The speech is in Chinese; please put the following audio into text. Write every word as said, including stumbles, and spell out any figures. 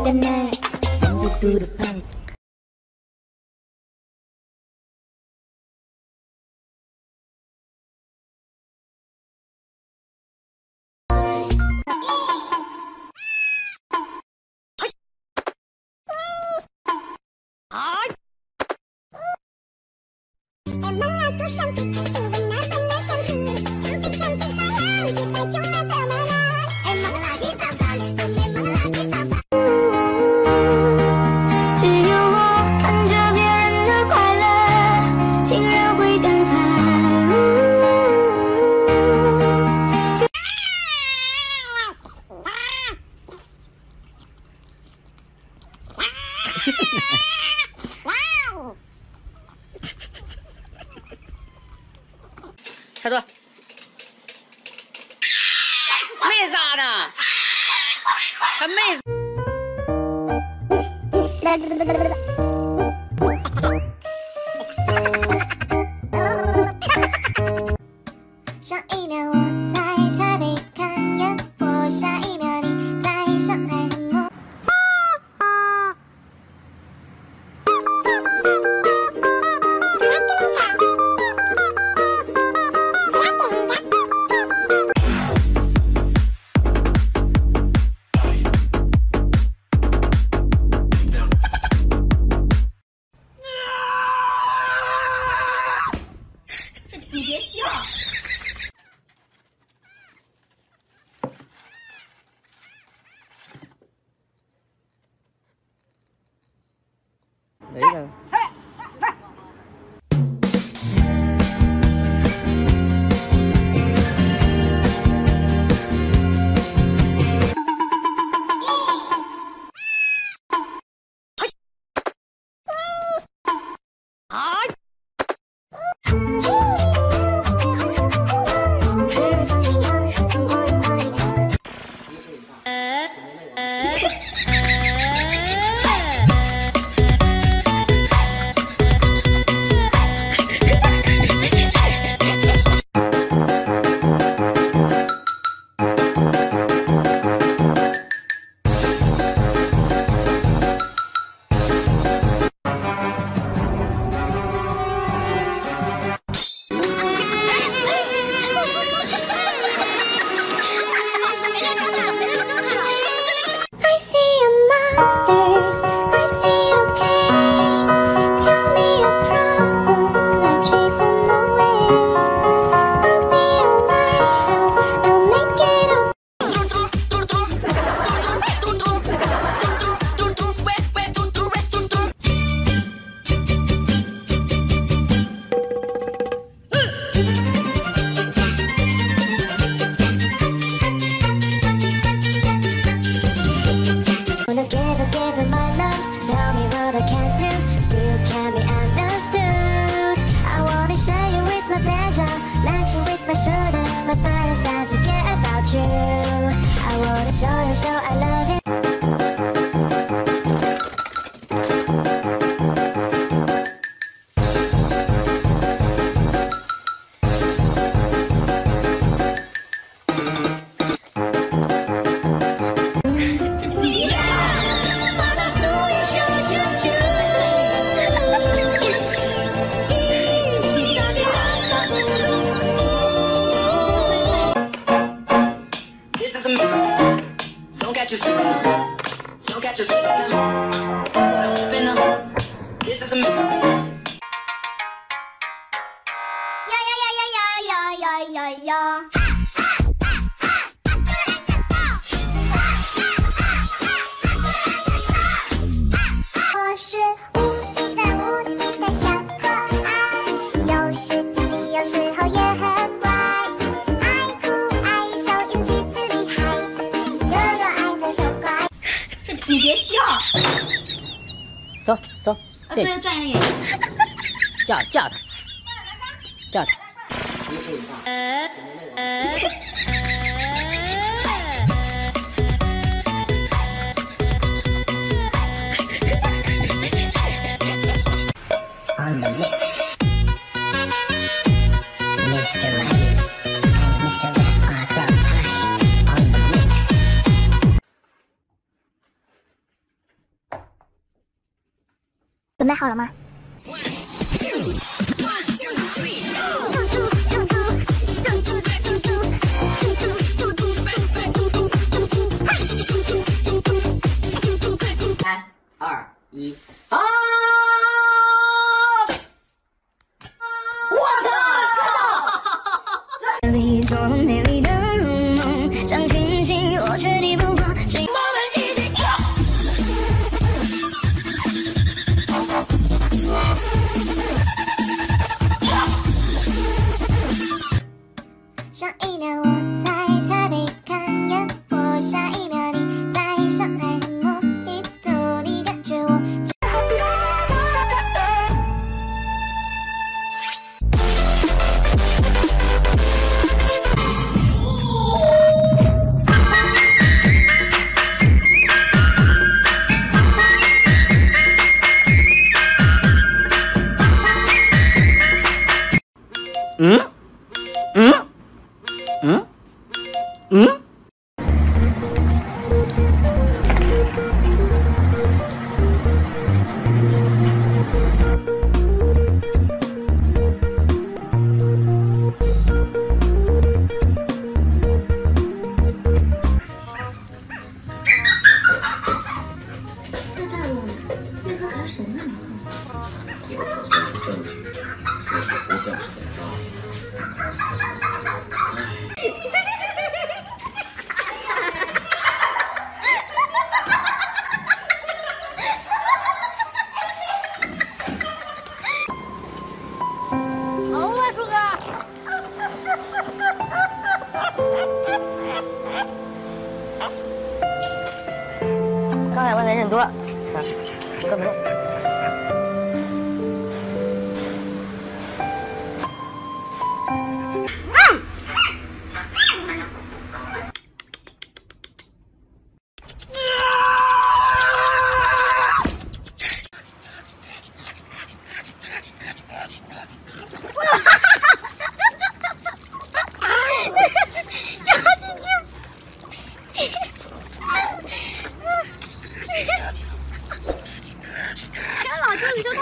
kena pintu depan. Emang aku cantik, itu benar-benar cantik. Cantik, cantik sayang, kita cuma temenan. Emang lagi tampan, itu memang lagi tampan。只有我看着别人的快乐，竟然会感慨。 他说：“没咋呢，还没。” 上一秒我在台北看烟火，下一秒你在上海很梦。 你别笑。 哪个？ 你别笑。 走走， 啊，对，转一个眼睛。 架架他，架他。 On the mix, Mister Right and Mister Left are club time. On the mix. 准备好了吗？ 三二一，好！我操！ 你做美丽的梦，想清醒，我却抵不过。我们一起。上一秒我在台北看烟火，下一秒你在上海很莫吉托，你感觉我。 嗯嗯嗯嗯。 这大陆约克还有神呢。 有可能是证据，所以不像是在骚扰。 好啊，叔哥。刚才外面人多，啊，跟不动。 干老周宇说他。